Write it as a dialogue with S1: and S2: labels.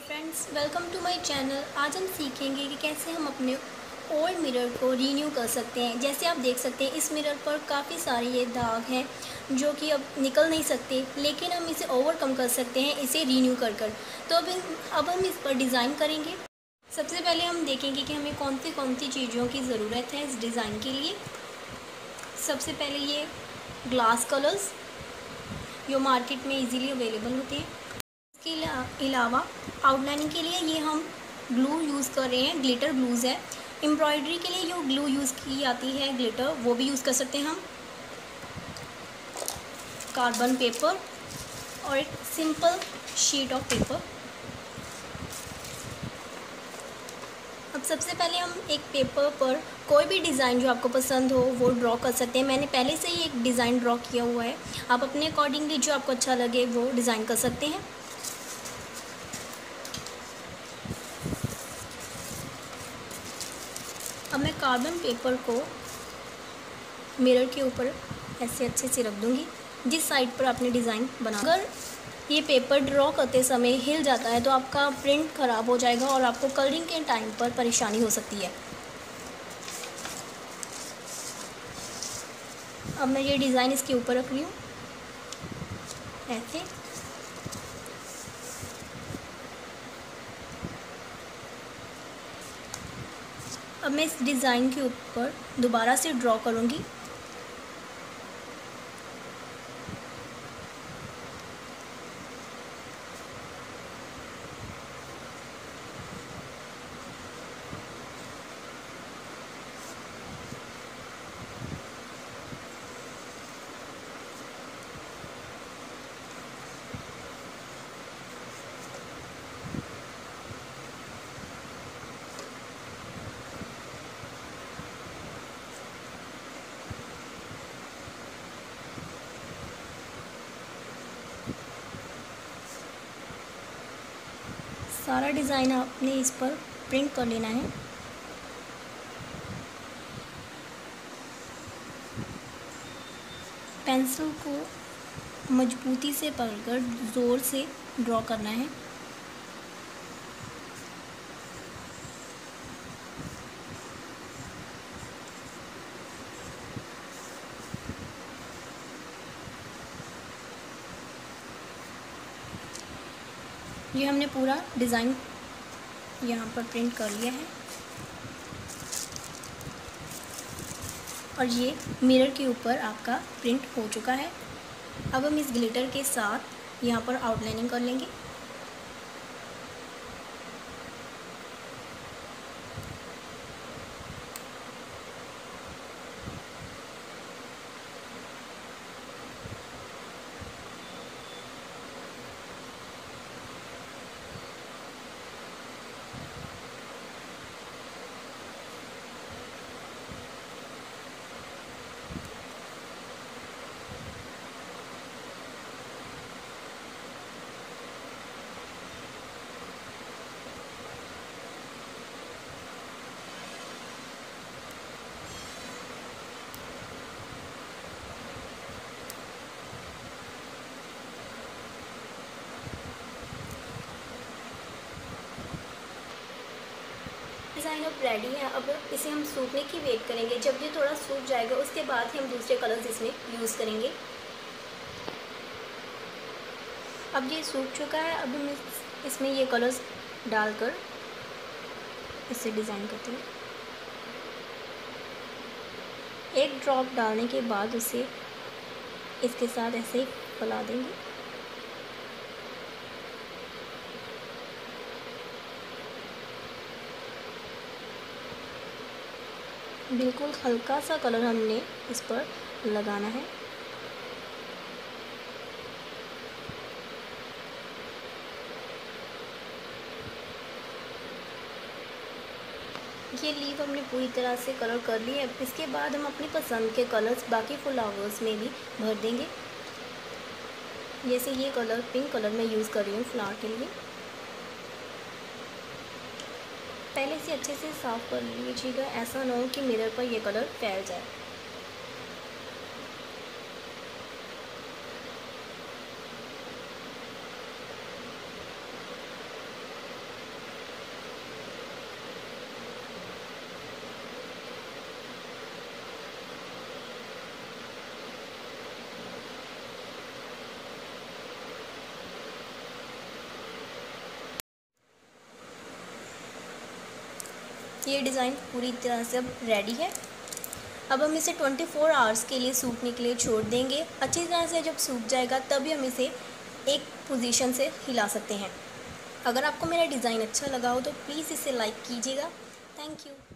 S1: Friends, welcome to my channel. आज हम सीखेंगे कि कैसे हम अपने ओल्ड मिरर को रीन्यू कर सकते हैं। जैसे आप देख सकते हैं इस मिरर पर काफ़ी सारे ये दाग हैं जो कि अब निकल नहीं सकते, लेकिन हम इसे ओवरकम कर सकते हैं इसे रीन्यू कर कर। तो अब हम इस पर डिज़ाइन करेंगे। सबसे पहले हम देखेंगे कि हमें कौन सी चीज़ों की ज़रूरत है इस डिज़ाइन के लिए। सबसे पहले ये ग्लास कलर्स जो मार्केट में इजीली अवेलेबल होते हैं। इसके अलावा आउटलाइनिंग के लिए ये हम ग्लू यूज़ कर रहे हैं, ग्लिटर ग्लूज़ है। एम्ब्रॉयडरी के लिए जो ग्लू यूज़ की जाती है ग्लिटर, वो भी यूज़ कर सकते हैं हम। कार्बन पेपर और एक सिंपल शीट ऑफ पेपर। अब सबसे पहले हम एक पेपर पर कोई भी डिज़ाइन जो आपको पसंद हो वो ड्रॉ कर सकते हैं। मैंने पहले से ही एक डिज़ाइन ड्रॉ किया हुआ है, आप अपने अकॉर्डिंगली जो आपको अच्छा लगे वो डिज़ाइन कर सकते हैं। अब मैं कार्बन पेपर को मिरर के ऊपर ऐसे अच्छे से रख दूंगी जिस साइड पर आपने डिज़ाइन बना। अगर ये पेपर ड्रॉ करते समय हिल जाता है तो आपका प्रिंट ख़राब हो जाएगा और आपको कलरिंग के टाइम पर परेशानी हो सकती है। अब मैं ये डिज़ाइन इसके ऊपर रख रही हूँ ऐसे। अब मैं इस डिज़ाइन के ऊपर दोबारा से ड्रॉ करूँगी। सारा डिज़ाइन आपने इस पर प्रिंट कर लेना है। पेंसिल को मजबूती से पकड़कर ज़ोर से ड्रॉ करना है। ये हमने पूरा डिज़ाइन यहाँ पर प्रिंट कर लिया है और ये मिरर के ऊपर आपका प्रिंट हो चुका है। अब हम इस ग्लिटर के साथ यहाँ पर आउटलाइनिंग कर लेंगे। डिज़ाइन अब रेडी है। अब इसे हम सूखने की वेट करेंगे। जब ये थोड़ा सूख जाएगा उसके बाद ही हम दूसरे कलर्स इसमें यूज़ करेंगे। अब ये सूख चुका है। अब हम इसमें ये कलर्स डालकर इसे डिज़ाइन करते हैं। एक ड्रॉप डालने के बाद उसे इसके साथ ऐसे ही फैला देंगे। बिल्कुल हल्का सा कलर हमने इस पर लगाना है। ये लीव हमने पूरी तरह से कलर कर ली है। इसके बाद हम अपनी पसंद के कलर्स बाकी फ्लावर्स में भी भर देंगे। जैसे ये कलर पिंक कलर मैं यूज़ कर रही हूँ फ्लावर के लिए। पहले से अच्छे से साफ़ कर लीजिएगा, ऐसा ना हो कि मिरर पर ये कलर फैल जाए। ये डिज़ाइन पूरी तरह से अब रेडी है। अब हम इसे 24 आवर्स के लिए सूखने के लिए छोड़ देंगे। अच्छी तरह से जब सूख जाएगा तभी हम इसे एक पोजीशन से हिला सकते हैं। अगर आपको मेरा डिज़ाइन अच्छा लगा हो तो प्लीज़ इसे लाइक कीजिएगा। Thank you.